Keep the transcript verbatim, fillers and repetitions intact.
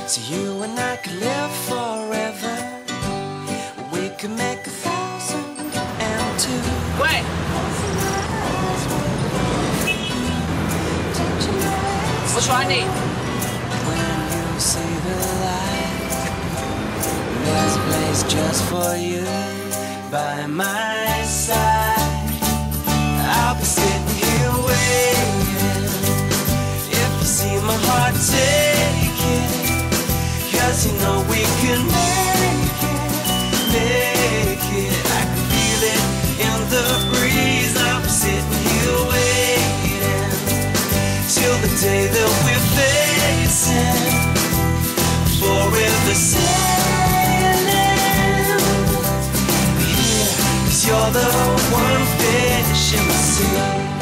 So you and I could live forever. We could make a thousand and two. Wait. What's what I need? When you see the light, there's a place just for you by my side. I'll be sitting here waiting. If you see my heart, take it. Cause you know we can make it, make it. I can feel it in the breeze. I'll be sitting here waiting till the day that we're facing, forever sailing. Yeah, cause you're the one fish in the sea.